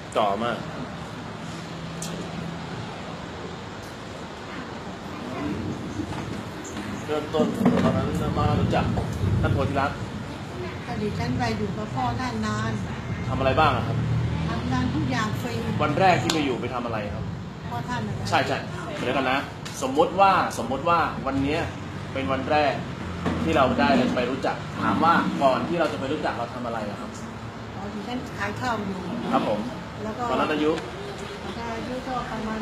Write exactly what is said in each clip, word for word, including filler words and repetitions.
จ่อมากเริ่มต้นตอนนั้นมารู้จักท่านโพธิรัตน์อดีตฉันไปอยู่กับพ่อท่านนานทำอะไรบ้างครับทำงานทุกอย่างฟรีวันแรกที่ไปอยู่ไปทำอะไรครับพ่อท่านใช่ใช่เดี๋ยวกันนะสมมติว่าสมมติว่าวันนี้เป็นวันแรกที่เราได้ไปรู้จักถามว่าก่อนที่เราจะไปรู้จักเราทำอะไรครับอ๋อที่ฉันขายข้าวอยู่ครับผมแล้วก็ตอนนั้นอายุอายุก็ประมาณ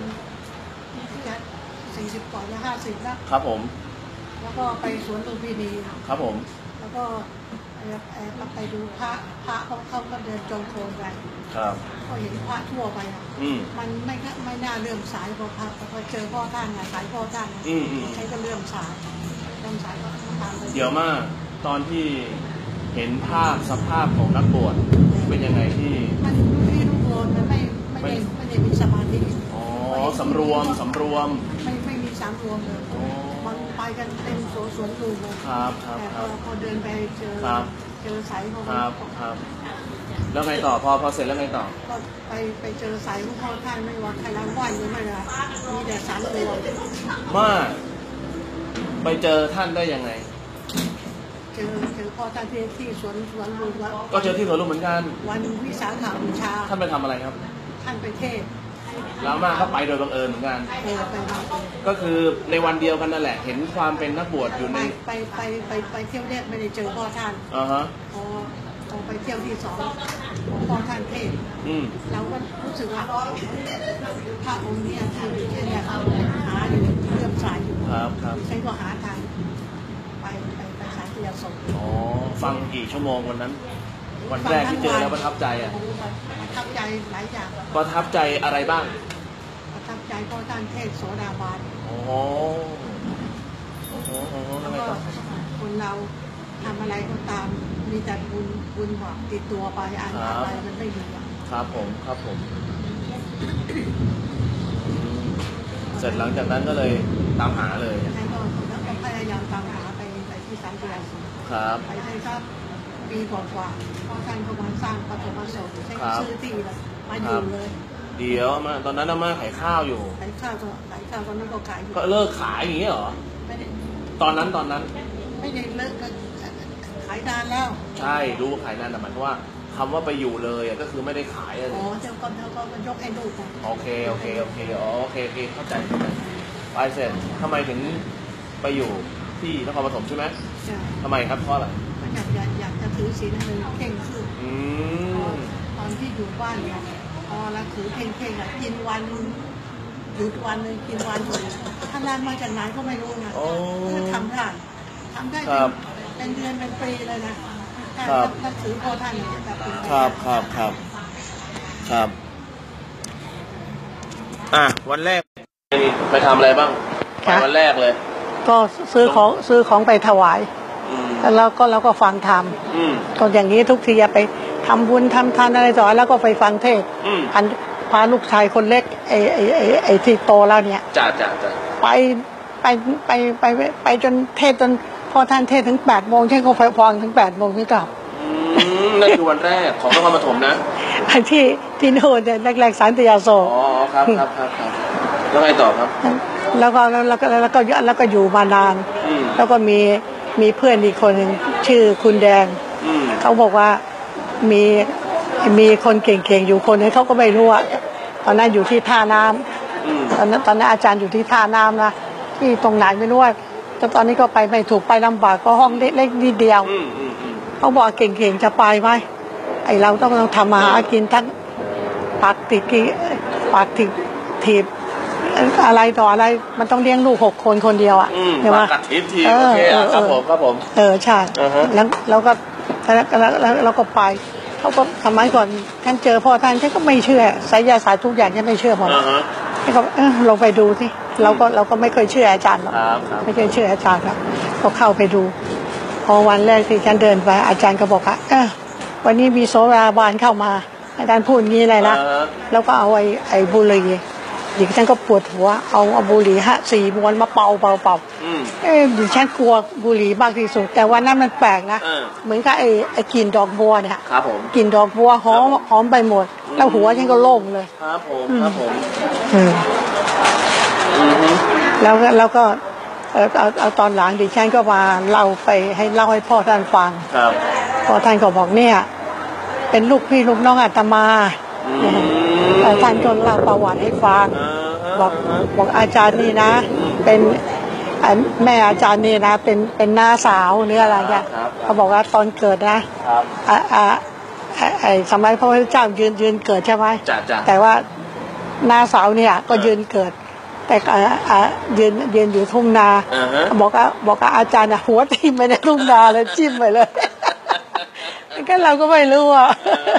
สี่สิบกว่าจะห้าสิบแล้วครับผมแล้วก็ไปสวนลุมพินีครับผมแล้วก็ไปดูพระพระเขาเขาก็เดินจงกรมกันครับก็เห็นพระทั่วไปอ่ะมันไม่ไม่น่าเลื่อมสายพอพระพอเจอพ่อท่านไงสายพ่อท่านใช้ก็เลื่อมสายเลื่อมสายก็ทำเลยเดี๋ยวมากตอนที่เห็นภาพสภาพของนักบวชเป็นยังไงที่มันที่ลูกโอนมันไม่ไม่ได้ไม่ได้มีสมาธิอ๋อสำรวมสำรวมไม่ไม่มีสำรวมเลยมันไปกันเต็มสวนลุมเลยครับครับแต่พอเดินไปเจอเจอสายเขาครับครับแล้วไงต่อพอพอเสร็จแล้วไงต่อก็ไปไปเจอสายของพ่อท่านไม่ว่าใครล้างวันยังไม่ละมีแต่สารเลวมาไปเจอท่านได้ยังไงเจอเจอพ่อท่านที่ที่สวนสวนลุมแล้วก็เจอที่สวนลุมเหมือนกันวันวิสาขบูชาท่านไปทำอะไรครับท่านไปเทศแล้วมาเขาไปโดยบังเอิญเหมือนกันก็คือในวันเดียวกันนั่นแหละเห็นความเป็นนักบวชอยู่ในไปไปไปไปเที่ยวแรกไม่ได้เจอพ่อท่านอ่าฮะพอพอไปเที่ยวที่สองพ่อท่านเทศเราก็รู้สึกว่าพระองค์นี้คือเช่นเนี่ยหาอยู่เลื่อมสายอยู่ครับครับใช้ก็หาทางไปไปไปสายที่จะส่งอ๋อฟังกี่ชั่วโมงวันนั้นวันแรกที่เจอแล้วประทับใจอ่ะประทับใจหลายอย่างประทับใจอะไรบ้างประทับใจพ่อท่านเทศโสดาบันโอ้โหโอ้โหแล้วก็คนเราทำอะไรก็ตามมีแต่บุญบุญหวังติดตัวไปอ่านอะไรมันไม่มีครับผมครับผมเสร็จหลังจากนั้นก็เลยตามหาเลยใช่ก็แล้วก็พยายามตามหาไปไปที่สันติอาสุครับไปได้ครับปีกว่าๆพ่อท่านก็มาสร้างปฐมสมใช้ชื่อที่เลยมาอยู่เลยเดี๋ยวมาตอนนั้นอาม่าขายข้าวอยู่ขายข้าวก็ขายข้าวตอนนั้นก็ขายอยู่ก็เลิกขายอย่างนี้เหรอไม่ได้ตอนนั้นตอนนั้นไม่ได้เลิกก็ขายนานแล้วใช่รู้ว่าขายนานแต่หมายถึงว่าคำว่าไปอยู่เลยก็คือไม่ได้ขายอะไรอ๋อเจ้าก็เจ้าก็มันยกให้ลูกโอเคโอเคโอเคอ๋อโอเคโอเคเข้าใจไปเสร็จทำไมถึงไปอยู่ที่นครปฐมใช่ไหมใช่ทำไมครับเพราะอะไรอยากอยากอยากจะถือศีลหนึ่งเข่งขึ้นตอนที่อยู่บ้านเนี่ยพอเราถือเข่งเข่งอ่ะกินวันหยุดวันหนึ่งกินวันหนึ่งท่านมาจากไหนก็ไม่รู้นะก็ทำได้ทำได้เป็นเดือนเป็นปีเลยนะถ้าถือพอท่านเนี่ยจะเป็นครับครับครับครับอ่ะวันแรกไปทำอะไรบ้างวันแรกเลยก็ซื้อของซื้อของไปถวายแล้วก็เราก็ฟังธรรมก็อย่างนี้ทุกทีไปทำบุญทำทานอะไรต่อแล้วก็ไปฟังเทศอันพาลูกชายคนเล็กไอ้ไอ้ไอ้ไอ้ที่โตแล้วเนี่ยจ้าจ้าจ้าไปไปไปไปไปจนเทศจนพอท่านเทศถึงแปดโมงฉันก็ฟังถึงแปดโมงนี่กลับนั่นคือวันแรกของนครปฐมนะที่ที่โน่นเนี่ยแรกๆสันติอาโศกอ๋อครับครับครับครับแล้วไงต่อครับแล้วก็แล้วก็แล้วก็แล้วก็อยู่มานานแล้วก็มีมีเพื่อนอีกคนหนึ่งชื่อคุณแดงเขาบอกว่ามีมีคนเก่งๆอยู่คนนึงเขาก็ไม่รู้ว่าตอนนั้นอยู่ที่ท่าน้ำตอนนั้นตอนนั้นอาจารย์อยู่ที่ท่าน้ำนะที่ตรงไหนไม่รู้ว่าแต่ตอนนี้ก็ไปไม่ถูกไปลำบากก็ห้องเล็กๆนิดเดียวเขาบอกเก่งๆจะไปไหมไอเราต้องต้องทำมาหากินทั้งปากติดกีปากติดถีบอะไรต่ออะไรมันต้องเลี้ยงลูกหกคนคนเดียวอ่ะใช่ไหมกัดทิพย์ทีโอเคครับผมครับผมเออใช่แล้วเราก็แล้วเราก็ไปเขาก็ทำไมก่อนท่านเจอพ่อท่านฉันก็ไม่เชื่อไสยศาสตร์ทุกอย่างฉันไม่เชื่อหมดให้เขาเออลงไปดูสิเราก็เราก็ไม่เคยเชื่ออาจารย์หรอกไม่เคยเชื่ออาจารย์ครับก็เข้าไปดูพอวันแรกที่ฉันเดินไปอาจารย์ก็บอกว่าเออวันนี้มีโสราบานเข้ามาอาจารย์พูดงี้เลยนะแล้วก็เอาไอ้ไอ้บุหรี่ดิฉันก็ปวดหัวเอาเอาบุหรี่ฮะสี่มวนมาเป่าเป่าเป่าเออดิฉันกลัวบุหรี่มากที่สุดแต่วันนั้นมันแปลกนะเหมือนกับไอ้ไอ้กลิ่นดอกบัวเนี่ยครับผมกลิ่นดอกบัวหอมหอมไปหมดแล้วหัวฉันก็โล่งเลยครับผมครับผมแล้วแล้วก็เอาเอาเอาตอนหลังดิฉันก็มาเล่าไปให้เล่าให้พ่อท่านฟังพ่อท่านก็บอกเนี่ยเป็นลูกพี่ลูกน้องอาตมาท่านก็เล่าประวัติให้ฟังบอกบอกอาจารย์นี่นะเป็นแม่อาจารย์นี่นะเป็นเป็นน้าสาวหรืออะไรเนี่ยเขาบอกว่าตอนเกิดนะอ่าอ่าไอ้สมัยพระพุทธเจ้ายืนยืนเกิดใช่ไหมแต่ว่าน้าสาวเนี่ยก็ยืนเกิดแต่อ่ายืนยืนอยู่ทุ่งนาบอกว่าบอกว่าอาจารย์หัวทิ่มไปในทุ่งนาเลยจิ้มไปเลยก็เราก็ไม่รู้อ่ะ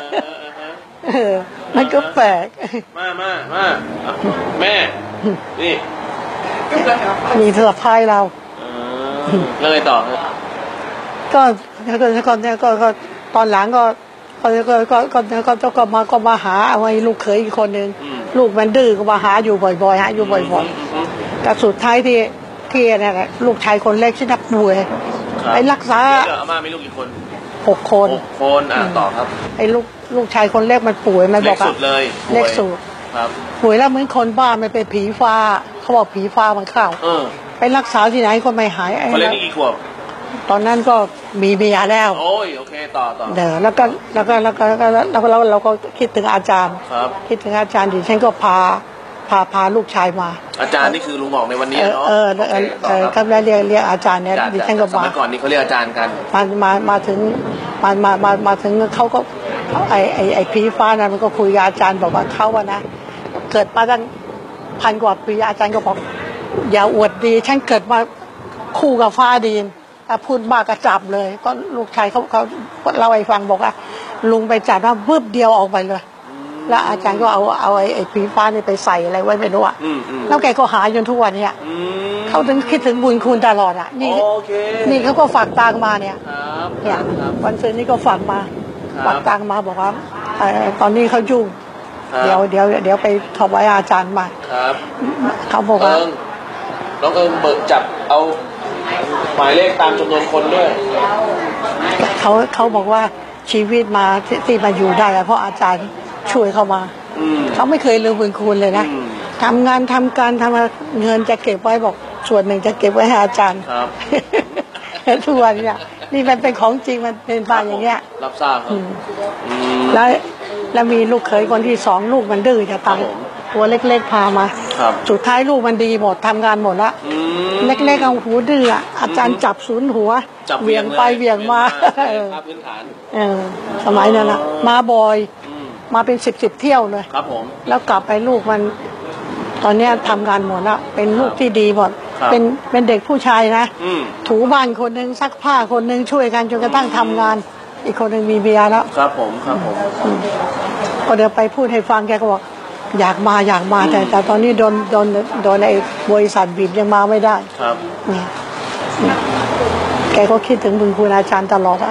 มันก็แปลกมามามาแม่นี่มีเธอพายเราแล้วไงต่อก็ก็ก็ก็ก็ตอนหลังก็ก็ก็ก็ก็ก็ก็มาก็มาหาเอาไอ้ลูกเขยอีกคนนึงลูกมันดื้อก็มาหาอยู่บ่อยๆหาอยู่บ่อยๆแต่สุดท้ายที่ที่เนี่ยลูกชายคนเล็กชื่อนับป่วยไปรักษาเดี๋ยวอาม่ามีลูกกี่คนหกคนหกคนอ่ะต่อครับไอ้ลูกลูกชายคนเล็กมันป่วยมันบอกว่าเล็กสุดเลยเล็กสุดครับป่วยแล้วเหมือนคนบ้ามันเป็นผีฟ้าเขาบอกผีฟ้ามันเข้าไปรักษาที่ไหนก็ไม่หายไอ้คนเล็กนี่กี่ขวบตอนนั้นก็มีเมียแล้วโอ้ยโอเคต่อต่อเดี๋ยวแล้วก็แล้วก็แล้วก็แล้วก็เราเราก็คิดถึงอาจารย์ครับคิดถึงอาจารย์ดิฉันก็พาพาพาลูกชายมาอาจารย์นี่คือลุงบอกในวันนี้เนาะเออเออเออก็เรียกเรียกอาจารย์เนี่ยดิฉันก็มาเมื่อก่อนนี้เขาเรียกอาจารย์กันมามามาถึงมามามามาถึงเขาก็ไอไอไอผีฟ้านั้นมันก็คุยกับอาจารย์บอกว่าเขาอะนะเกิดมาตั้งพันกว่าปีอาจารย์ก็บอกอย่าอวดดีฉันเกิดมาคู่กับฟ้าดินถ้าพูดมากก็จับเลยก็ลูกชายเขาเขาเล่าให้ฟังบอกว่าลุงไปจับว่าบึ้บเดียวออกไปเลยแล้วอาจารย์ก็เอาเอาไอ้ไอ้ผีฟ้านี่ไปใส่อะไรไว้ไม่รู้อ่ะแล้วแกก็หายจนทุกวันเนี่ยเขาถึงคิดถึงบุญคุณตลอดอ่ะนี่นี่เขาก็ฝากตังมาเนี่ยเนี่ยวันซื้อนี่ก็ฝากมาฝากตังมาบอกว่าตอนนี้เขายุ่งเดี๋ยวเดี๋ยวเดี๋ยวไปถวายอาจารย์มาเขาบอกว่าน้องเอิญเบิกจับเอาหมายเลขตามจำนวนคนด้วยเขาเขาบอกว่าชีวิตมาที่มาอยู่ได้เพราะอาจารย์ช่วยเขามาเขาไม่เคยลืมบุญคุณเลยนะทำงานทำการทำเงินจะเก็บไว้บอกส่วนหนึ่งจะเก็บไว้ให้อาจารย์ครับทุกวันเนี่ยนี่มันเป็นของจริงมันเป็นไปอย่างเงี้ยรับทราบครับแล้วแล้วมีลูกเขยคนที่สองลูกมันดื้อจะตายตัวเล็กๆพามาสุดท้ายลูกมันดีหมดทำงานหมดละเล็กๆเอาหูดื้ออาจารย์จับศูนย์หัวเวียงไปเวียงมาพื้นฐานเออสมัยนั้นนะมาบ่อยมาเป็นสิบสิบเที่ยวเลยครับผมแล้วกลับไปลูกมันตอนนี้ทำงานหมดแล้วเป็นลูกที่ดีหมดเป็นเป็นเด็กผู้ชายนะถูบ้านคนนึงซักผ้าคนนึงช่วยกันจนกระทั่งทำงานอีกคนนึงมีเบียร์แล้วครับผมครับผมก็เดี๋ยวไปพูดให้ฟังแกก็บอกอยากมาอยากมาแต่แต่ตอนนี้โดนโดนโดนไอ้บริษัทบีบยังมาไม่ได้ครับเนี่ยแกก็คิดถึงบุญคุณอาจารย์ตลอดอ่ะ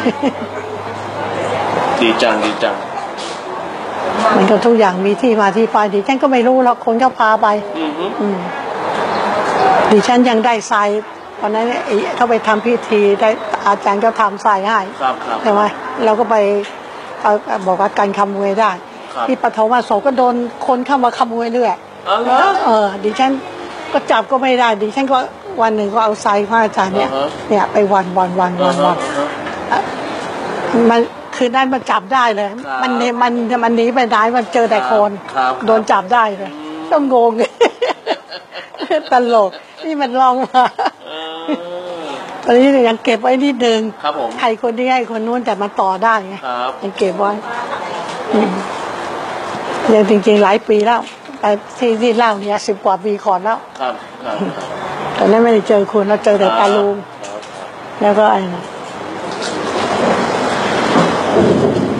ดีจังดีจังมันก็ทุกอย่างมีที่มาที่ไปดิฉันก็ไม่รู้หรอกคนก็พาไปดิฉันยังได้ทรายตอนนั้นเขาไปทำพิธีได้อาจารย์ก็ทำทรายให้ใช่ไหมเราก็ไปบอกว่าการขโมยได้ที่ปฐมโสก็โดนคนเข้ามาขโมยเรื่อยเออดิฉันก็จับก็ไม่ได้ดิฉันก็วันหนึ่งก็เอาทรายของอาจารย์เนี่ยเนี่ยไปวันวันวันวันวันมันคืนนั้นมันจับได้เลยมันมันมันหนีไปไหนมันเจอแต่คนโดนจับได้เลยต้องงงตลกนี่มันลองมาตอนนี้ยังเก็บไว้นิดนึงใครคนนี้ให้คนนู้นแต่มันต่อได้ไงยังเก็บไว้ยังจริงๆหลายปีแล้วแต่ที่ที่เล่าเนี่ยสิบกว่าปีก่อนแล้วตอนนั้นไม่ได้เจอคุณเราเจอแต่ตาลุงแล้วก็ไอ้